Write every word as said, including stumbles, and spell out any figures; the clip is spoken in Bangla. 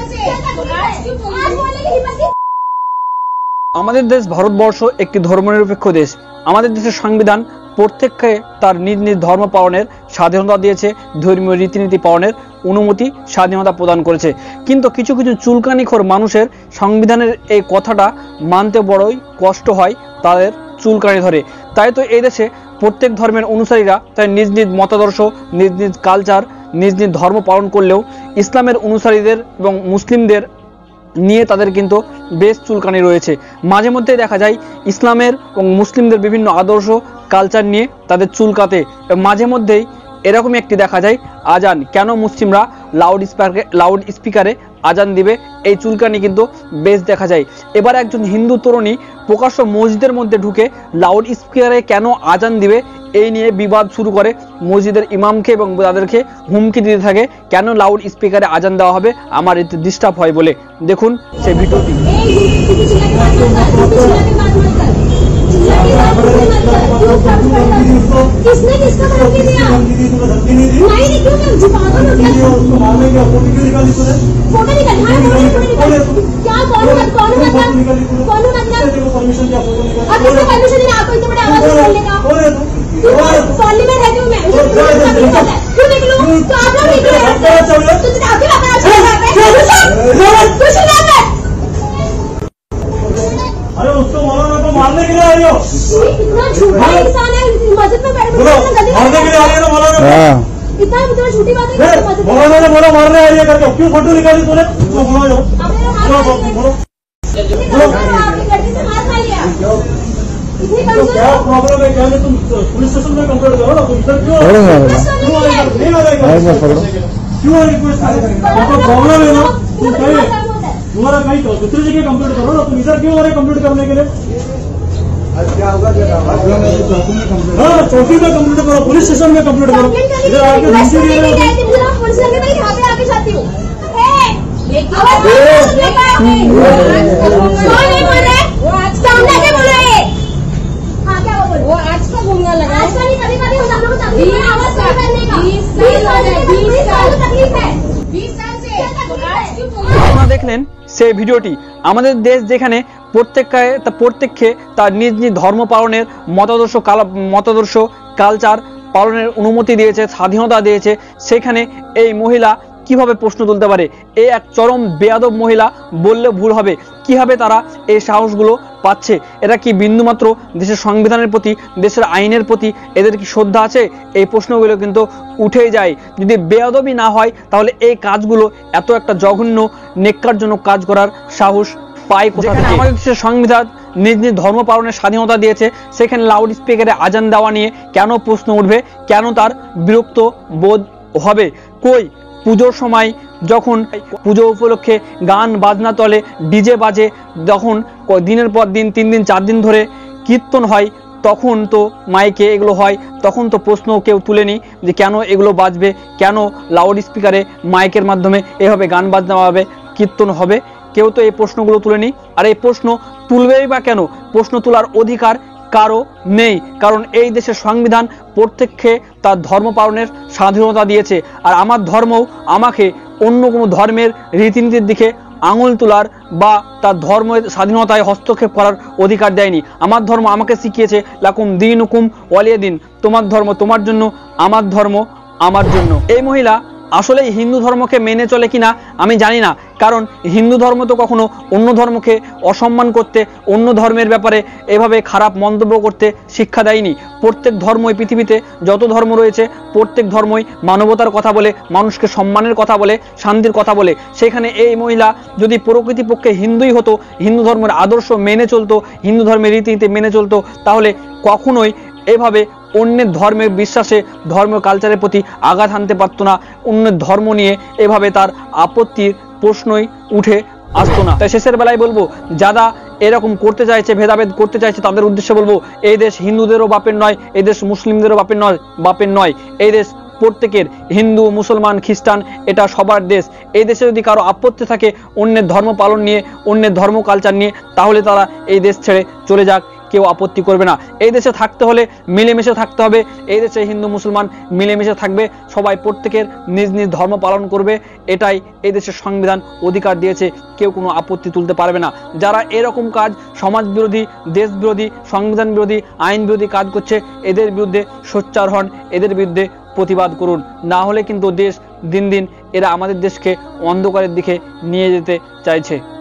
আমাদের দেশ ভারতবর্ষ একটি ধর্মনিরপেক্ষ দেশ। আমাদের দেশের সংবিধান প্রত্যেককে তার নিজ নিজ ধর্ম পালনের স্বাধীনতা দিয়েছে, ধর্মীয় রীতিনীতি পালনের অনুমতি স্বাধীনতা প্রদান করেছে। কিন্তু কিছু কিছু চুলকানিখোর মানুষের সংবিধানের এই কথাটা মানতে বড়ই কষ্ট হয়, তাদের চুলকানি ধরে। তাই তো এই দেশে প্রত্যেক ধর্মের অনুসারীরা তাই নিজ নিজ মতাদর্শ, নিজ নিজ কালচার, নিজ নিজ ধর্ম পালন করলেও ইসলামের অনুসারীদের এবং মুসলিমদের নিয়ে তাদের কিন্তু বেশ চুলকানি রয়েছে। মাঝে মধ্যে দেখা যায় ইসলামের এবং মুসলিমদের বিভিন্ন আদর্শ কালচার নিয়ে তাদের চুলকাতে। মাঝে মধ্যেই এরকমই একটি দেখা যায় আজান কেন মুসলিমরা লাউড স্পিকারে লাউড স্পিকারে আজান দিবে, এই চুলকানি কিন্তু বেশ দেখা যায়। এবার একজন হিন্দু তরুণী প্রকাশ্য মসজিদের মধ্যে ঢুকে লাউড স্পিকারে কেন আজান দিবে এই নিয়ে বিবাদ শুরু করে, মসজিদের ইমামকে এবং তাদেরকে হুমকি দিতে থাকে কেন লাউড স্পিকারে আজান দেওয়া হবে, আমার এতে ডিস্টার্ব হয় বলে। দেখুন সেই ভিডিওটি। किसने किसका धमकी दिया? नहीं नहीं क्यों मैं झुकाता हूँ क्या? उसको मारने की फोटो क्यों निकाली तूने? फोटो निकाली हाँ फोटो निकाली क्या कौन मत कौन मतलब कौन मतलब तेरे को परमिशन दिया फोटो निकालने? अब किसने परमिशन दिया आपको इतना बड़ा आवाज बोलने का? तू कॉलोनी में रहती हूँ मैं मुझे क्यों क्यों निकलूँ? तो आप लोग निकलो तो तुझे आगे लगा कुछ नहीं है। अरे उसको मारो ना, तो मारने के लिए आई हो? इतना झूठा इंसान है, मस्जिद में बैठ मारने के लिए आ रही है ना, मारो ना। इतना इतना झूठी बात है। बोलो ना, बोलो मारने आई है करके, क्यों फोटो निकाली तूने? तो बोलो बोलो क्या प्रॉब्लम है? क्या तुम पुलिस स्टेशन में कंप्लेंट करो ना, तुम इधर क्यों क्यों क्यों रिक्वेस्ट करो? प्रॉब्लम है ना, तुम कहिए तुम्हारा कहीं दूसरी जगह कंप्लीट करो ना, तुम इधर क्यों आ रहे कंप्लीट करने के लिए? क्या होगा? हाँ चौकी में कंप्लीट करो, पुलिस स्टेशन में कंप्लीट करो। इधर आके धमकी दे रहे हो। पुलिस स्टेशन में यहाँ पे आके जाती हूँ। वो आज का घूमने लगा, आज का नहीं, कभी कभी हम लोग को तकलीफ है आवाज करने का। बीस साल से तकलीफ है, बीस साल से। আপনারা দেখলেন সেই ভিডিওটি। আমাদের দেশ যেখানে প্রত্যেককে প্রত্যেককে তার নিজ নিজ ধর্ম পালনের মতাদর্শ মতাদর্শ কালচার পালনের অনুমতি দিয়েছে, স্বাধীনতা দিয়েছে, সেখানে এই মহিলা কিভাবে প্রশ্ন তুলতে পারে? এই এক চরম বেয়াদব মহিলা বললে ভুল হবে। কিভাবে তারা এই সাহসগুলো পাচ্ছে? এরা কি বিন্দুমাত্র দেশের সংবিধানের প্রতি, দেশের আইনের প্রতি এদের কি শ্রদ্ধা আছে? এই প্রশ্নগুলো কিন্তু উঠেই যায়। যদি বেয়াদবি না হয় তাহলে এই কাজগুলো, এত একটা জঘন্য নেক্কারজনক কাজ করার সাহস পায় কোথা থেকে? আমাদের দেশের সংবিধান নিজ নিজ ধর্ম পালনের স্বাধীনতা দিয়েছে, সেখানে লাউড স্পিকারে আজান দেওয়া নিয়ে কেন প্রশ্ন উঠবে? কেন তার বিরক্ত বোধ হবে? কই পুজোর সময় যখন পুজো উপলক্ষে গান বাজনা চলে, ডিজে বাজে, যখন দিনের পর দিন তিন দিন চার দিন ধরে কীর্তন হয়, তখন তো মাইকে এগুলো হয়, তখন তো প্রশ্ন কেউ তুলেনি যে কেন এগুলো বাজবে, কেন লাউড স্পিকারে মাইকের মাধ্যমে এভাবে গান বাজনা হবে, কীর্তন হবে? কেউ তো এই প্রশ্নগুলো তুলেনি। আর এই প্রশ্ন তুলবেই বা কেন? প্রশ্ন তোলার অধিকার কারো নেই, কারণ এই দেশের সংবিধান প্রত্যেককে তার ধর্ম পালনের স্বাধীনতা দিয়েছে। আর আমার ধর্মও আমাকে অন্য কোনো ধর্মের রীতিনীতির দিকে আঙুল তোলার বা তার ধর্মের স্বাধীনতায় হস্তক্ষেপ করার অধিকার দেয়নি। আমার ধর্ম আমাকে শিখিয়েছে লাকুম দীনুকুম ওয়ালিয়া দিন, তোমার ধর্ম তোমার জন্য, আমার ধর্ম আমার জন্য। এই মহিলা আসলে হিন্দু ধর্মকে মেনে চলে কিনা আমি জানি না, কারণ হিন্দু ধর্ম তো কখনো অন্য ধর্মকে অসম্মান করতে, অন্য ধর্মের ব্যাপারে এভাবে খারাপ মন্তব্য করতে শিক্ষা দেয়নি। প্রত্যেক ধর্মই, পৃথিবীতে যত ধর্ম রয়েছে প্রত্যেক ধর্মই মানবতার কথা বলে, মানুষকে সম্মানের কথা বলে, শান্তির কথা বলে। সেখানে এই মহিলা যদি প্রকৃতিপক্ষে হিন্দুই হতো, হিন্দু ধর্মের আদর্শ মেনে চলতো, হিন্দু ধর্মের রীতিনীতি মেনে চলতো, তাহলে কখনোই এভাবে অন্যের ধর্মের বিশ্বাসে, ধর্ম কালচারের প্রতি আঘাত হানতে পারতো না। অন্যের ধর্ম নিয়ে এভাবে তার আপত্তির প্রশ্নই উঠে আসতো না। তাই শেষের বেলায় বলবো, যারা এরকম করতে চাইছে, ভেদাভেদ করতে চাইছে, তাদের উদ্দেশ্যে বলবো, এই দেশ হিন্দুদেরও বাপের নয়, এই দেশ মুসলিমদেরও বাপের নয় বাপের নয় এই দেশ প্রত্যেকের, হিন্দু মুসলমান খ্রিস্টান, এটা সবার দেশ। এই দেশে যদি কারো আপত্তি থাকে অন্যের ধর্ম পালন নিয়ে, অন্যের ধর্ম কালচার নিয়ে, তাহলে তারা এই দেশ ছেড়ে চলে যাক। কেউ আপত্তি করবে না। এই দেশে থাকতে হলে মিলেমিশে থাকতে হবে। এই দেশে হিন্দু মুসলমান মিলেমিশে থাকবে, সবাই প্রত্যেকের নিজ নিজ ধর্ম পালন করবে, এটাই এই দেশের সংবিধান অধিকার দিয়েছে, কেউ কোনো আপত্তি তুলতে পারবে না। যারা এরকম কাজ, সমাজ বিরোধী, দেশ বিরোধী, সংবিধান বিরোধী, আইন বিরোধী কাজ করছে, এদের বিরুদ্ধে সোচ্চার হন, এদের বিরুদ্ধে প্রতিবাদ করুন। না হলে কিন্তু দেশ দিন দিন এরা আমাদের দেশকে অন্ধকারের দিকে নিয়ে যেতে চাইছে।